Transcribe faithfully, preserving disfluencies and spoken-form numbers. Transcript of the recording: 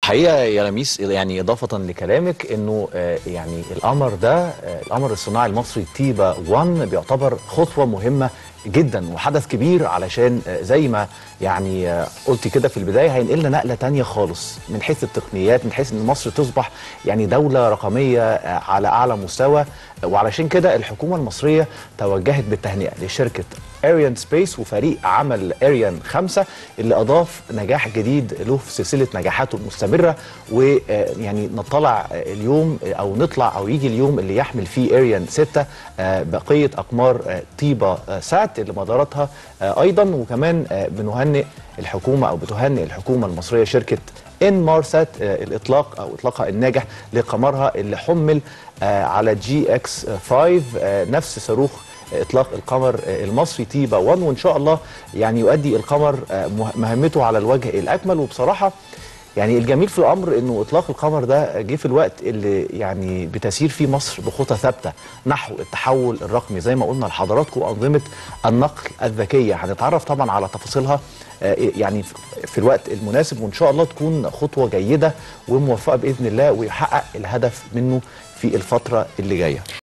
حقيقة يا لميس، يعني إضافة لكلامك إنه آه، يعني القمر ده آه، القمر الصناعي المصري تيبا واحد بيعتبر خطوة مهمة جدا وحدث كبير، علشان آه، زي ما يعني آه، قلت كده في البداية هينقلنا نقلة تانية خالص من حيث التقنيات، من حيث إن مصر تصبح يعني دولة رقمية آه، على أعلى مستوى. وعلشان كده الحكومة المصرية توجهت بالتهنئة لشركة اريان سبيس وفريق عمل اريان خمسة اللي اضاف نجاح جديد له في سلسله نجاحاته المستمره. ويعني نطلع اليوم او نطلع او يجي اليوم اللي يحمل فيه اريان ستة بقيه اقمار طيبه سات اللي مداراتها ايضا. وكمان بنهنئ الحكومه او بتهنئ الحكومه المصريه شركه ان مارسات الاطلاق او اطلاقها الناجح لقمرها اللي حمل على جي اكس خمسة، نفس صاروخ اطلاق القمر المصري تيبا واحد. وان شاء الله يعني يؤدي القمر مهمته على الوجه الاكمل. وبصراحه يعني الجميل في الامر انه اطلاق القمر ده جه في الوقت اللي يعني بتسير فيه مصر بخطى ثابته نحو التحول الرقمي زي ما قلنا لحضراتكم. انظمه النقل الذكيه هنتعرف طبعا على تفاصيلها يعني في الوقت المناسب، وان شاء الله تكون خطوه جيده وموفقه باذن الله ويحقق الهدف منه في الفتره اللي جايه.